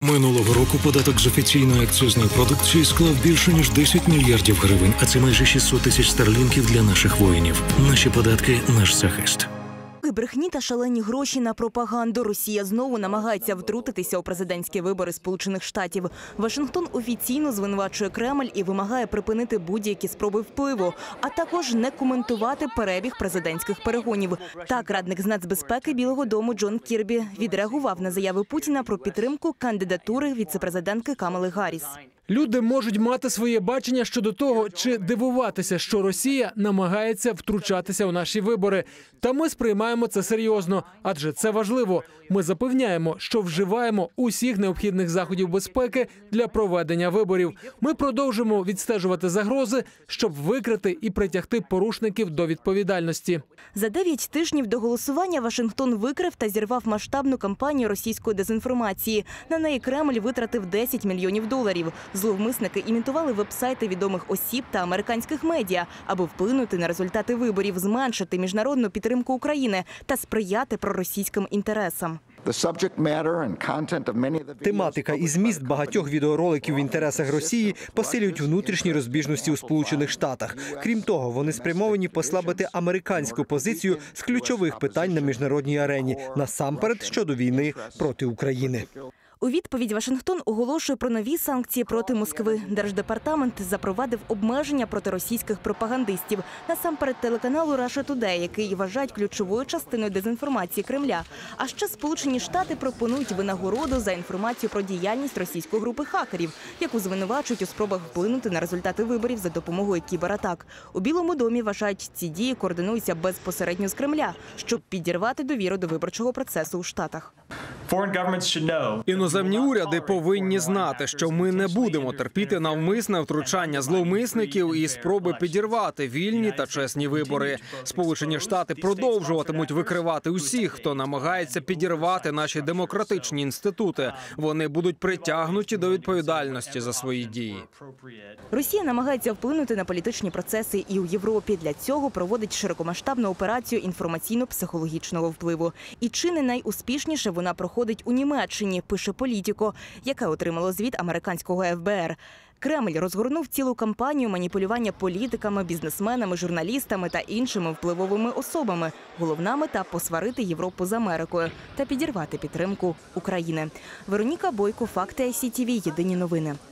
Минулого року податок з офіційної акцизної продукції склав більше, ніж 10 мільярдів гривень, а це майже 600 тисяч старлінків для наших воїнів. Наші податки – наш захист. Брехні та шалені гроші на пропаганду. Росія знову намагається втрутитися у президентські вибори Сполучених Штатів. Вашингтон офіційно звинувачує Кремль і вимагає припинити будь-які спроби впливу, а також не коментувати перебіг президентських перегонів. Так, радник з нацбезпеки Білого дому Джон Кірбі відреагував на заяви Путіна про підтримку кандидатури віце-президентки Камали Гарріс. Люди можуть мати своє бачення щодо того, чи дивуватися, що Росія намагається втручатися у наші вибори. Та ми сприймаємо це серйозно, адже це важливо. Ми запевняємо, що вживаємо усіх необхідних заходів безпеки для проведення виборів. Ми продовжимо відстежувати загрози, щоб викрити і притягти порушників до відповідальності. За 9 тижнів до голосування Вашингтон викрив та зірвав масштабну кампанію російської дезінформації. На неї Кремль витратив $10 мільйонів. Зловмисники імітували веб-сайти відомих осіб та американських медіа, аби вплинути на результати виборів, зменшити міжнародну підтримку України та сприяти проросійським інтересам. Тематика і зміст багатьох відеороликів в інтересах Росії посилюють внутрішні розбіжності у Сполучених Штатах. Крім того, вони спрямовані послабити американську позицію з ключових питань на міжнародній арені, насамперед щодо війни проти України. У відповідь Вашингтон оголошує про нові санкції проти Москви. Держдепартамент запровадив обмеження проти російських пропагандистів. Насамперед телеканалу Russia Today, який вважають ключовою частиною дезінформації Кремля. А ще Сполучені Штати пропонують винагороду за інформацію про діяльність російської групи хакерів, яку звинувачують у спробах вплинути на результати виборів за допомогою кібератак. У Білому домі вважають, ці дії координуються безпосередньо з Кремля, щоб підірвати довіру до виборчого процесу у Штатах. Іноземні уряди повинні знати, що ми не будемо терпіти навмисне втручання зловмисників і спроби підірвати вільні та чесні вибори. Сполучені Штати продовжуватимуть викривати усіх, хто намагається підірвати наші демократичні інститути. Вони будуть притягнуті до відповідальності за свої дії. Росія намагається вплинути на політичні процеси і у Європі. Для цього проводить широкомасштабну операцію інформаційно-психологічного впливу. І чи не найуспішніше вона проходить у Німеччині, пише Політіко, яке отримало звіт американського ФБР. Кремль розгорнув цілу кампанію маніпулювання політиками, бізнесменами, журналістами та іншими впливовими особами. Головна мета – посварити Європу з Америкою та підірвати підтримку України. Вероніка Бойко, Факти ICTV, Єдині новини.